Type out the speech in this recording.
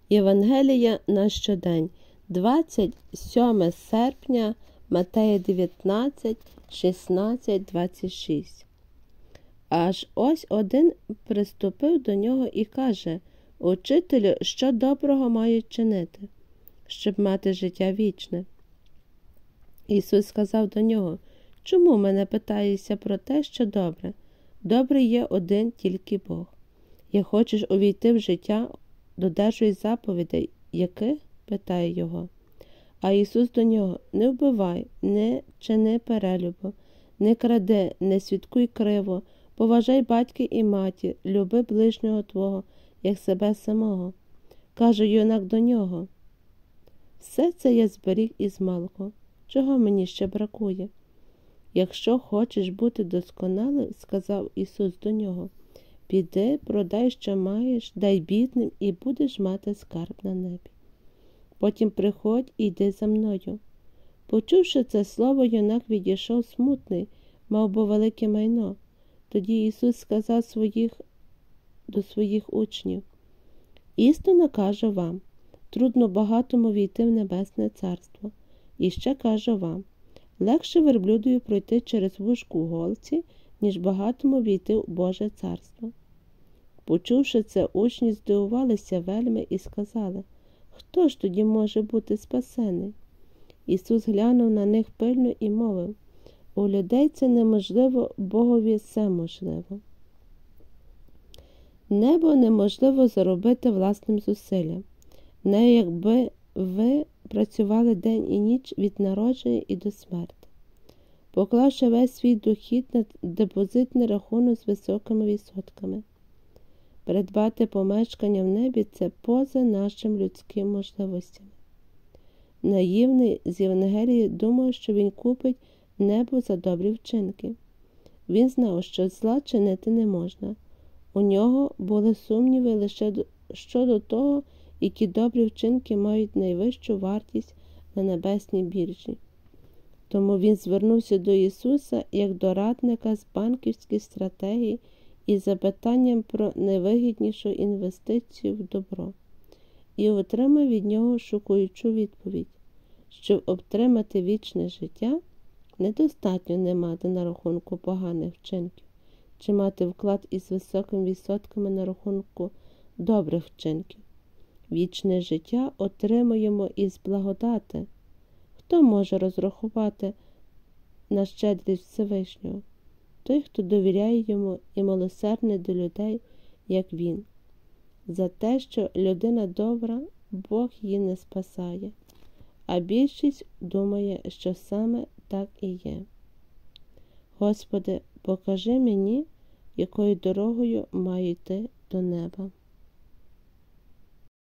Євангелія на щодень, 27 серпня, Матея 19, 16, 26. Аж ось один приступив до нього і каже: «Учителю, що доброго маю чинити, щоб мати життя вічне?» Ісус сказав до нього: «Чому мене питаєшся про те, що добре? Добрий є один тільки Бог. Як хочеш увійти в життя, додержуй заповідей». «Яких?» – питає його. А Ісус до нього: «Не вбивай, не чини перелюбу, не кради, не свідкуй криво, поважай батька і матір, люби ближнього твого, як себе самого». Каже юнак до нього: «Все це я зберіг ізмалку. Чого мені ще бракує?» «Якщо хочеш бути досконалим, – сказав Ісус до нього, – піди, продай, що маєш, дай бідним, і будеш мати скарб на небі. Потім приходь і йди за мною». Почувши це слово, юнак відійшов смутний, мав би велике майно. Тоді Ісус сказав до своїх учнів: «Істинно кажу вам, трудно багатому війти в Небесне Царство. І ще кажу вам, легше верблюдою пройти через вужку голці, ніж багатому війти в Боже Царство». Почувши це, учні здивувалися вельми і сказали: «Хто ж тоді може бути спасений?» Ісус глянув на них пильно і мовив: «У людей це неможливо, Богові все можливо». Небо неможливо заробити власним зусиллям. Не якби ви працювали день і ніч від народження і до смерти, поклавши весь свій дохід на депозитний рахунок з високими відсотками. Придбати помешкання в небі – це поза нашим людським можливостями. Наївний з Євангелії думав, що він купить небо за добрі вчинки. Він знав, що зла чинити не можна. У нього були сумніви лише щодо того, які добрі вчинки мають найвищу вартість на небесній біржі. Тому він звернувся до Ісуса як до радника з банківських стратегій із запитанням про найвигіднішу інвестицію в добро, і отримав від нього шокуючу відповідь: щоб отримати вічне життя, недостатньо не мати на рахунку поганих вчинків, чи мати вклад із високими відсотками на рахунку добрих вчинків. Вічне життя отримуємо із благодати. Хто може розрахувати на щедрість Всевишнього? Той, хто довіряє йому і милосердний до людей, як він. За те, що людина добра, Бог її не спасає, а більшість думає, що саме так і є. Господи, покажи мені, якою дорогою маю йти до неба.